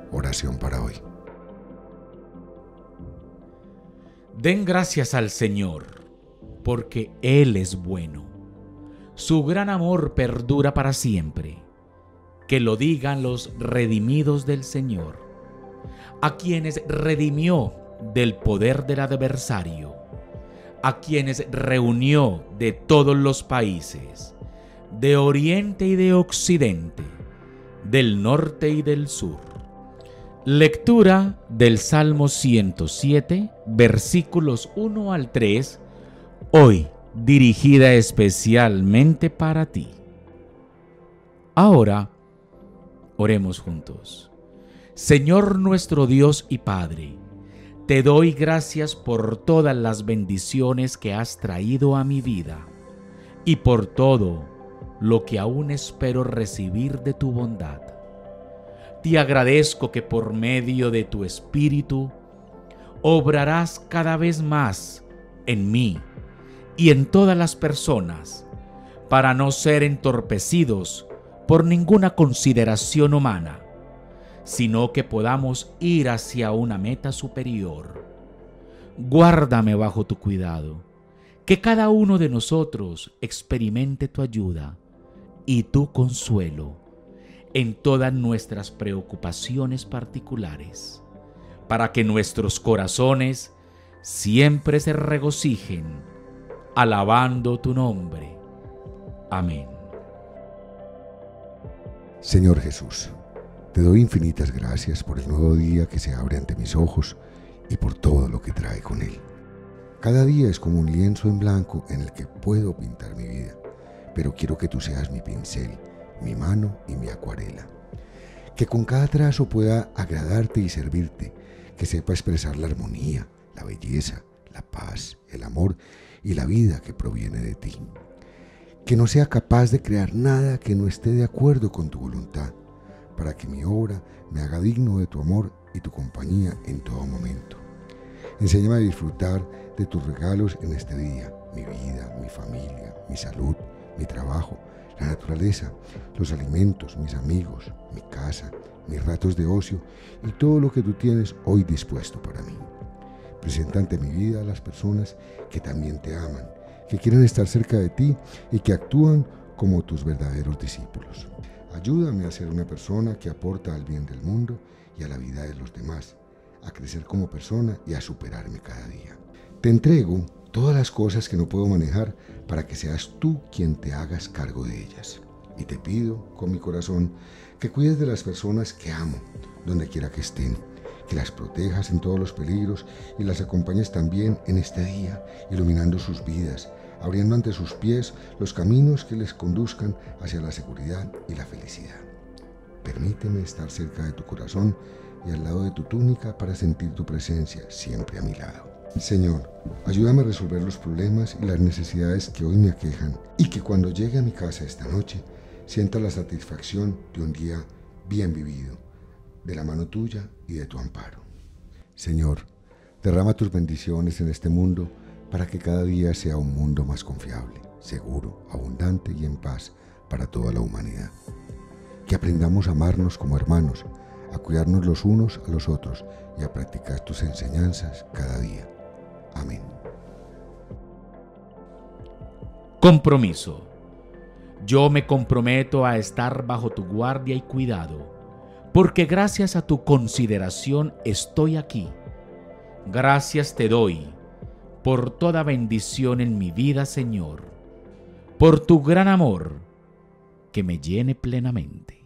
Oración para hoy. Den gracias al Señor, porque Él es bueno. Su gran amor perdura para siempre. Que lo digan los redimidos del Señor, a quienes redimió del poder del adversario, a quienes reunió de todos los países, de oriente y de occidente, del norte y del sur. Lectura del Salmo 107, versículos 1 al 3, hoy dirigida especialmente para ti. Ahora, oremos juntos. Señor nuestro Dios y Padre, te doy gracias por todas las bendiciones que has traído a mi vida y por todo lo que aún espero recibir de tu bondad. Te agradezco que por medio de tu Espíritu obrarás cada vez más en mí y en todas las personas para no ser entorpecidos por ninguna consideración humana, sino que podamos ir hacia una meta superior. Guárdame bajo tu cuidado, que cada uno de nosotros experimente tu ayuda y tu consuelo en todas nuestras preocupaciones particulares, para que nuestros corazones siempre se regocijen, alabando tu nombre. Amén. Señor Jesús, te doy infinitas gracias por el nuevo día que se abre ante mis ojos y por todo lo que trae con él. Cada día es como un lienzo en blanco en el que puedo pintar mi vida, pero quiero que tú seas mi pincel, mi mano y mi acuarela. Que con cada trazo pueda agradarte y servirte, que sepa expresar la armonía, la belleza, la paz, el amor y la vida que proviene de ti. Que no sea capaz de crear nada que no esté de acuerdo con tu voluntad, para que mi obra me haga digno de tu amor y tu compañía en todo momento. Enséñame a disfrutar de tus regalos en este día, mi vida, mi familia, mi salud, mi trabajo, la naturaleza, los alimentos, mis amigos, mi casa, mis ratos de ocio y todo lo que tú tienes hoy dispuesto para mí. Presenta ante mi vida a las personas que también te aman, que quieren estar cerca de ti y que actúan como tus verdaderos discípulos. Ayúdame a ser una persona que aporta al bien del mundo y a la vida de los demás, a crecer como persona y a superarme cada día. Te entrego todas las cosas que no puedo manejar para que seas tú quien te hagas cargo de ellas. Y te pido con mi corazón que cuides de las personas que amo, donde quiera que estén, que las protejas en todos los peligros y las acompañes también en este día, iluminando sus vidas, abriendo ante sus pies los caminos que les conduzcan hacia la seguridad y la felicidad. Permíteme estar cerca de tu corazón y al lado de tu túnica para sentir tu presencia siempre a mi lado. Señor, ayúdame a resolver los problemas y las necesidades que hoy me aquejan y que cuando llegue a mi casa esta noche sienta la satisfacción de un día bien vivido, de la mano tuya y de tu amparo. Señor, derrama tus bendiciones en este mundo para que cada día sea un mundo más confiable, seguro, abundante y en paz para toda la humanidad. Que aprendamos a amarnos como hermanos, a cuidarnos los unos a los otros y a practicar tus enseñanzas cada día. Amén. Compromiso. Yo me comprometo a estar bajo tu guardia y cuidado, porque gracias a tu consideración estoy aquí. Gracias te doy por toda bendición en mi vida, Señor, por tu gran amor que me llene plenamente.